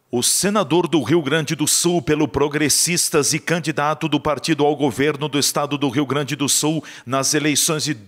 O senador do Rio Grande do Sul pelo Progressistas e candidato do partido ao governo do estado do Rio Grande do Sul nas eleições de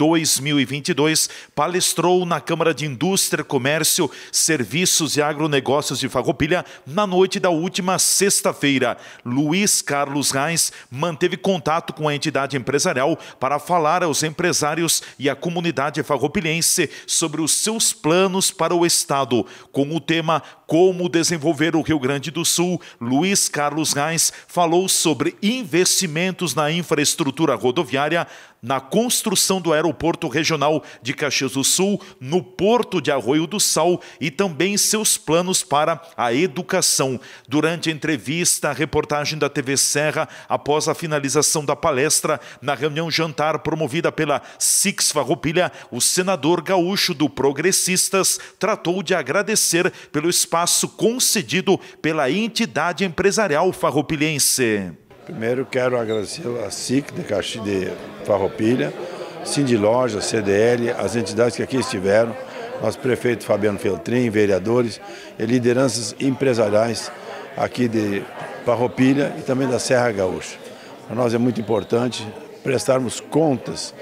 2022 palestrou na Câmara de Indústria, Comércio, Serviços e Agronegócios de Farroupilha na noite da última sexta-feira. Luiz Carlos Reis manteve contato com a entidade empresarial para falar aos empresários e à comunidade farroupilhense sobre os seus planos para o estado, com o tema Como desenvolver o Rio Grande do Sul. Luiz Carlos Reis falou sobre investimentos na infraestrutura rodoviária, na construção do aeroporto regional de Caxias do Sul, no porto de Arroio do Sal e também seus planos para a educação. Durante a entrevista, a reportagem da TV Serra, após a finalização da palestra, na reunião jantar promovida pela Six Farroupilha, o senador gaúcho do Progressistas tratou de agradecer pelo espaço concedido pela entidade empresarial farroupilhense. Primeiro quero agradecer a SIC de Farroupilha, Sindiloja, CDL, as entidades que aqui estiveram, nosso prefeito Fabiano Feltrin, vereadores e lideranças empresariais aqui de Farroupilha e também da Serra Gaúcha. Para nós é muito importante prestarmos contas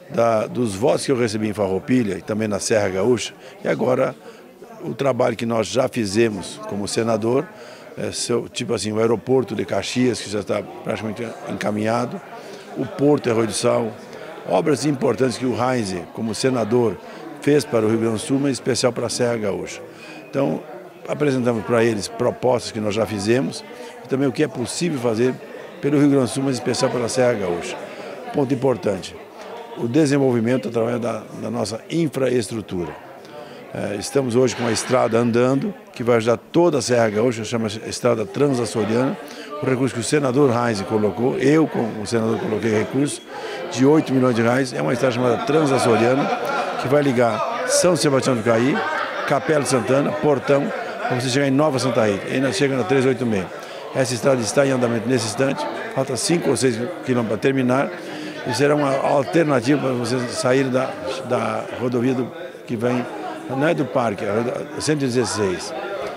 dos votos que eu recebi em Farroupilha e também na Serra Gaúcha e agora o trabalho que nós já fizemos como senador, tipo assim, o aeroporto de Caxias, que já está praticamente encaminhado, o porto de Arroio do Sal, obras importantes que o Reis, como senador, fez para o Rio Grande do Sul, mas em especial para a Serra Gaúcha. Então, apresentamos para eles propostas que nós já fizemos e também o que é possível fazer pelo Rio Grande do Sul, mas em especial para a Serra Gaúcha. Ponto importante, o desenvolvimento através da nossa infraestrutura. Estamos hoje com a estrada andando, que vai ajudar toda a Serra Gaúcha, chama Estrada Transaçoriana, o recurso que o senador Reis colocou, eu como o senador coloquei recurso de 8 milhões de reais, é uma estrada chamada Transaçoriana, que vai ligar São Sebastião do Caí, Capela de Santana, Portão, para você chegar em Nova Santa Rita, ainda chega na 386. Essa estrada está em andamento nesse instante, falta 5 ou 6 quilômetros para terminar, e será uma alternativa para você sair da rodovia que vem. Não é do parque, é 116.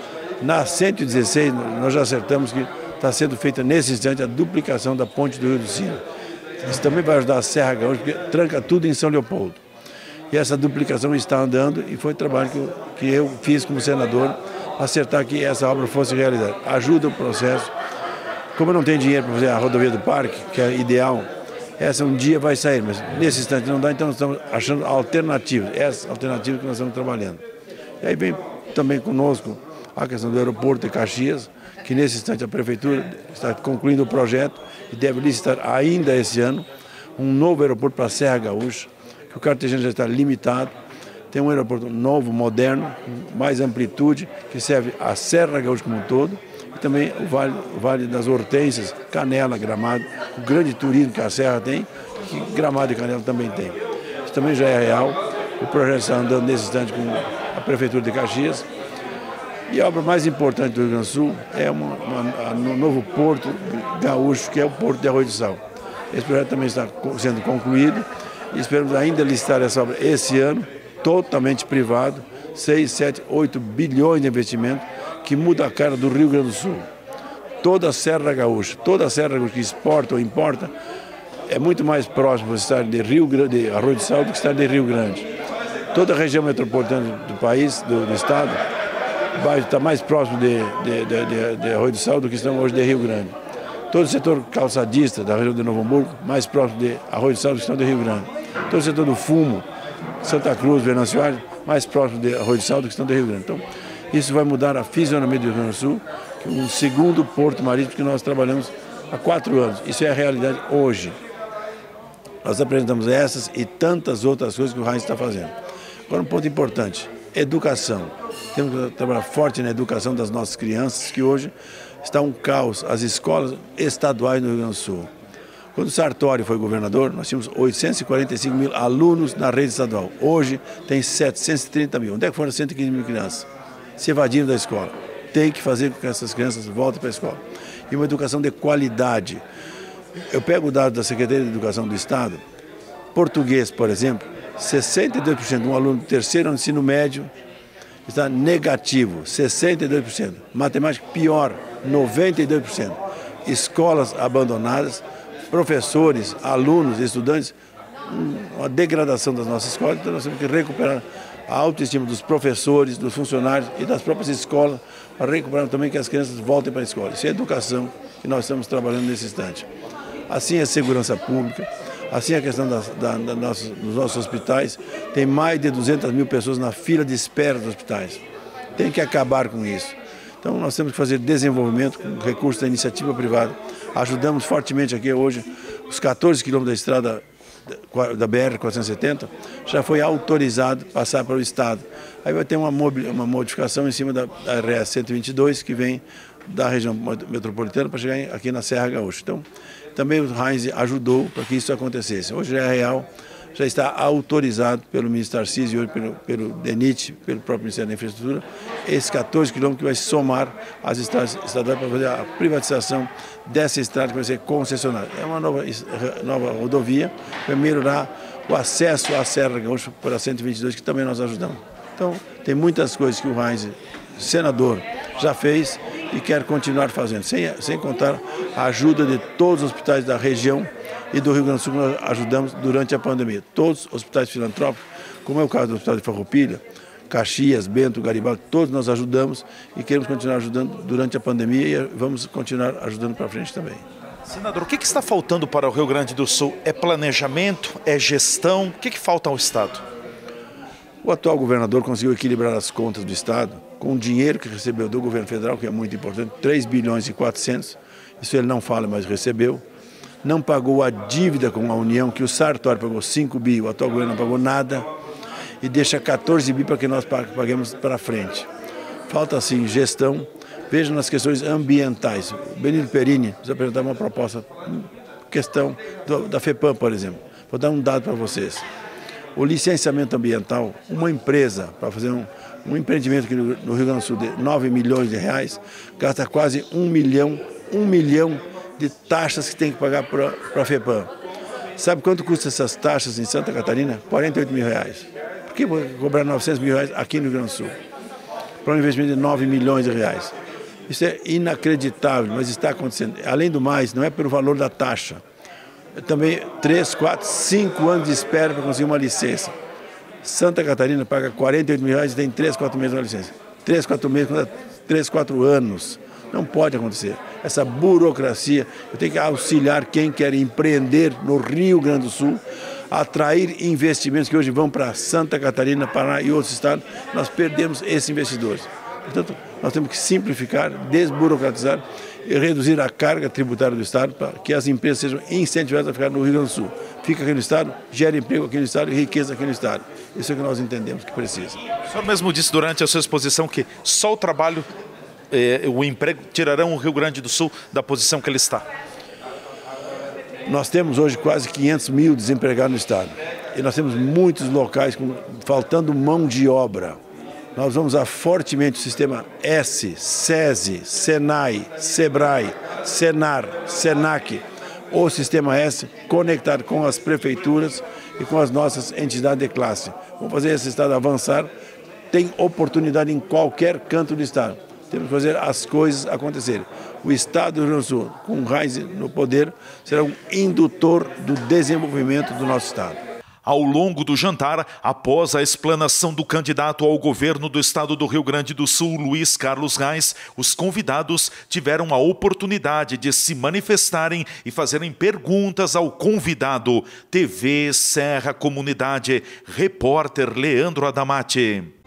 Na 116, nós já acertamos que está sendo feita nesse instante a duplicação da ponte do Rio do Sino. Isso também vai ajudar a Serra Gaúcha, porque tranca tudo em São Leopoldo. E essa duplicação está andando e foi o trabalho que eu fiz como senador, acertar que essa obra fosse realizada. Ajuda o processo. Como eu não tenho dinheiro para fazer a rodovia do parque, que é ideal, essa um dia vai sair, mas nesse instante não dá, então nós estamos achando alternativas, essa alternativa que nós estamos trabalhando. E aí vem também conosco a questão do aeroporto de Caxias, que nesse instante a Prefeitura está concluindo o projeto e deve licitar ainda esse ano um novo aeroporto para a Serra Gaúcha, que o cartejano já está limitado, tem um aeroporto novo, moderno, com mais amplitude, que serve a Serra Gaúcha como um todo, e também o Vale das Hortênsias, Canela, Gramado, o grande turismo que a Serra tem, que Gramado e Canela também tem. Isso também já é real, o projeto está andando nesse instante com a Prefeitura de Caxias. E a obra mais importante do Rio Grande do Sul é um novo porto gaúcho, que é o Porto de Arroio do Sal. Esse projeto também está sendo concluído e esperamos ainda licitar essa obra esse ano, totalmente privado, 6, 7, 8 bilhões de investimento, que muda a cara do Rio Grande do Sul. Toda a Serra Gaúcha que exporta ou importa, é muito mais próximo de estar de Arroio do Sal do que estar de Rio Grande. Toda a região metropolitana do país, do estado, vai estar mais próximo de Arroio do Sal do que estamos hoje de Rio Grande. Todo o setor calçadista da região de Novo Hamburgo, mais próximo de Arroio do Sal do que estão de Rio Grande. Todo o setor do fumo, Santa Cruz, Venâncio Aires, mais próximo de Arroio do Sal do que estão de Rio Grande. Então, isso vai mudar a fisionomia do Rio Grande do Sul, que é um segundo porto marítimo que nós trabalhamos há 4 anos. Isso é a realidade hoje. Nós apresentamos essas e tantas outras coisas que o Reis está fazendo. Agora, um ponto importante, educação. Temos que trabalhar forte na educação das nossas crianças, que hoje está um caos, as escolas estaduais no Rio Grande do Sul. Quando Sartori foi governador, nós tínhamos 845 mil alunos na rede estadual. Hoje tem 730 mil. Onde é que foram 115 mil crianças? Se evadiram da escola. Tem que fazer com que essas crianças voltem para a escola. E uma educação de qualidade. Eu pego o dado da Secretaria de Educação do Estado, português, por exemplo, 62% de um aluno do terceiro ano do ensino médio está negativo, 62%. Matemática, pior, 92%. Escolas abandonadas, professores, alunos, estudantes, uma degradação das nossas escolas. Então nós temos que recuperar a autoestima dos professores, dos funcionários e das próprias escolas, para recuperar também que as crianças voltem para a escola. Isso é educação que nós estamos trabalhando nesse instante. Assim é a segurança pública, assim é a questão dos nossos hospitais. Tem mais de 200 mil pessoas na fila de espera dos hospitais. Tem que acabar com isso. Então nós temos que fazer desenvolvimento com recursos da iniciativa privada. Ajudamos fortemente aqui hoje os 14 quilômetros da estrada da BR-470, já foi autorizado passar para o Estado. Aí vai ter uma modificação em cima da RS-122, que vem da região metropolitana para chegar aqui na Serra Gaúcha. Então, também o Heinz ajudou para que isso acontecesse. Hoje é real, já está autorizado pelo ministro Tarcísio e hoje pelo DENIT, pelo próprio Ministério da Infraestrutura, esses 14 quilômetros que vai somar as estradas estaduais para fazer a privatização dessa estrada que vai ser concessionária. É uma nova rodovia, vai melhorar o acesso à Serra Gaúcha por a 122, que também nós ajudamos. Então, tem muitas coisas que o Heinz, senador, já fez e quer continuar fazendo, sem contar a ajuda de todos os hospitais da região e do Rio Grande do Sul que nós ajudamos durante a pandemia. Todos os hospitais filantrópicos, como é o caso do Hospital de Farroupilha, Caxias, Bento, Garibaldi, todos nós ajudamos e queremos continuar ajudando durante a pandemia e vamos continuar ajudando para frente também. Senador, o que está faltando para o Rio Grande do Sul? É planejamento? É gestão? O que falta ao Estado? O atual governador conseguiu equilibrar as contas do Estado com o dinheiro que recebeu do governo federal, que é muito importante, 3 bilhões e 400, isso ele não fala, mas recebeu. Não pagou a dívida com a União, que o Sartori pagou 5 bi, o atual governo não pagou nada, e deixa 14 bi para que nós paguemos para frente. Falta, assim, gestão. Veja nas questões ambientais. O Benito Perini nos apresentou uma proposta, questão da FEPAM, por exemplo. Vou dar um dado para vocês. O licenciamento ambiental, uma empresa, para fazer um empreendimento aqui no Rio Grande do Sul de 9 milhões de reais, gasta quase 1 milhão de taxas que tem que pagar para a FEPAM. Sabe quanto custa essas taxas em Santa Catarina? 48 mil reais. Por que cobrar 900 mil reais aqui no Rio Grande do Sul? Para um investimento de 9 milhões de reais. Isso é inacreditável, mas está acontecendo. Além do mais, não é pelo valor da taxa. É também 3, 4, 5 anos de espera para conseguir uma licença. Santa Catarina paga 48 mil reais e tem 3, 4 meses uma licença. 3, 4 meses, 3, 4 anos. Não pode acontecer. Essa burocracia, eu tenho que auxiliar quem quer empreender no Rio Grande do Sul, atrair investimentos que hoje vão para Santa Catarina, Paraná e outros estados. Nós perdemos esses investidores. Portanto, nós temos que simplificar, desburocratizar e reduzir a carga tributária do Estado para que as empresas sejam incentivadas a ficar no Rio Grande do Sul. Fica aqui no Estado, gera emprego aqui no Estado e riqueza aqui no Estado. Isso é o que nós entendemos que precisa. O senhor mesmo disse durante a sua exposição que só o trabalho, o emprego, tirarão o Rio Grande do Sul da posição que ele está. Nós temos hoje quase 500 mil desempregados no Estado. E nós temos muitos locais faltando mão de obra. Nós vamos usar fortemente o sistema S, SESI, SENAI, SEBRAE, SENAR, SENAC, o sistema S conectado com as prefeituras e com as nossas entidades de classe. Vamos fazer esse Estado avançar. Tem oportunidade em qualquer canto do Estado. Temos que fazer as coisas acontecerem. O Estado do Rio Grande do Sul, com o Heinz no poder, será um indutor do desenvolvimento do nosso Estado. Ao longo do jantar, após a explanação do candidato ao governo do estado do Rio Grande do Sul, Luiz Carlos Reis, os convidados tiveram a oportunidade de se manifestarem e fazerem perguntas ao convidado. TV Serra Comunidade, repórter Leandro Adamati.